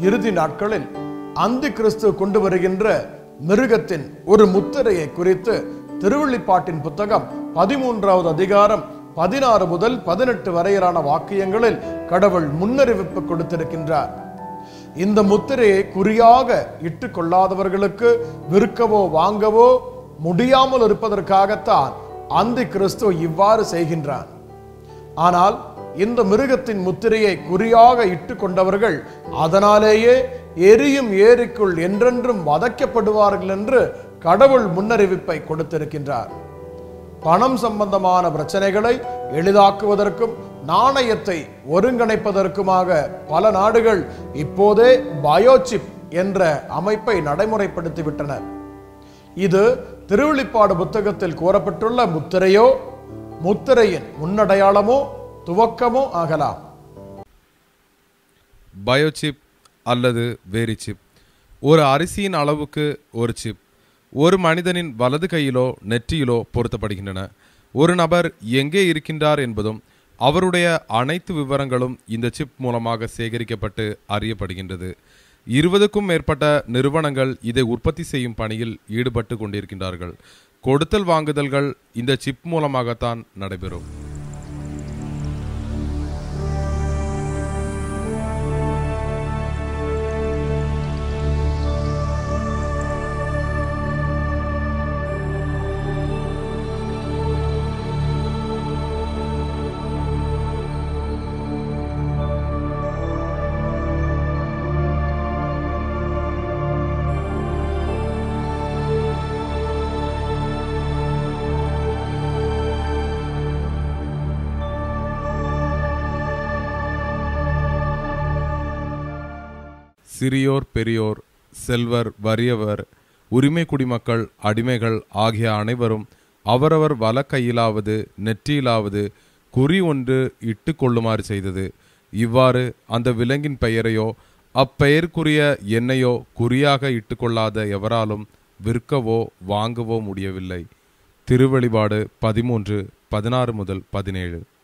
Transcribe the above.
இறுதி நாட்களில் அந்தி கிறிஸ்து கொண்டு வருகின்ற மிருகத்தின் ஒரு முத்திரையை குறித்து திருவெளிப்பாட்டின் புத்தகம் 13வது அதிகாரம் 16 முதல் 18 வரையிலான வாக்கியங்களில் கடவுள் முன்னறிவிப்பு கொடுத்திருக்கின்றார். இந்த முத்திரையை குறியாக இட்டுக் கொள்ளாதவர்களுக்கு விற்கவோ வாங்கவோ முடியாமல் இருப்பதற்காகத்தான் அந்தி கிறிஸ்து இவ்வாறு செய்கின்றான். ஆனால் இந்த மிருகத்தின் முத்திரையை குறியாக இட்டுக் கொண்டவர்கள் அதனாலேயே எரியும் ஏரிக்குள் என்றென்றும் வதைக்கப்படுவார்கள் என்று கடவுள் முன்னறிவிப்பை கொடுத்திருக்கின்றார். பணம் சம்பந்தமான பிரச்சனைகளை எளிதாக்குவதற்கும் நாணயத்தை ஒருங்கிணைப்பதற்குமாக பல நாடுகள் இப்போதே பயோசிப் என்ற அமைப்பை நடைமுறைப்படுத்திவிட்டனர். இது திருவெளிப்பாடு புத்தகத்தில் கூறப்பட்டுள்ள முத்திரையோ முத்திரையின் முன்னடையாளமோ துவக்கமோ ஆகலாம். பயோசிப் அல்லது வேரி சிப் ஒரு அரிசியின் அளவுக்கு ஒரு சிப் ஒரு மனிதனின் வலது கையிலோ நெற்றியிலோ பொருத்தப்படுகின்றன. ஒரு நபர் எங்கே இருக்கின்றார் என்பதும் அவருடைய அனைத்து விவரங்களும் இந்த சிப் மூலமாக சேகரிக்கப்பட்டு அறியப்படுகின்றது. 20க்கும் மேற்பட்ட நிறுவனங்கள் இதை உற்பத்தி செய்யும் பணியில் ஈடுபட்டு கொண்டிருக்கின்றார்கள். கொடுத்தல் வாங்குதல்கள் இந்த சிப் மூலமாகத்தான் நடைபெறும். சிறியோர் பெரியோர், செல்வர் வறியவர், உரிமை குடிமக்கள் அடிமைகள் ஆகிய அனைவரும் அவரவர் வல கையிலாவது நெற்றியிலாவது குறி ஒன்று இட்டு கொள்ளுமாறு செய்தது. இவ்வாறு அந்த விலங்கின் பெயரையோ அப்பெயருக்குரிய எண்ணையோ குறியாக இட்டுக்கொள்ளாத எவராலும் விற்கவோ வாங்கவோ முடியவில்லை. திருவெளிப்பாடு 13:16 முதல் 17.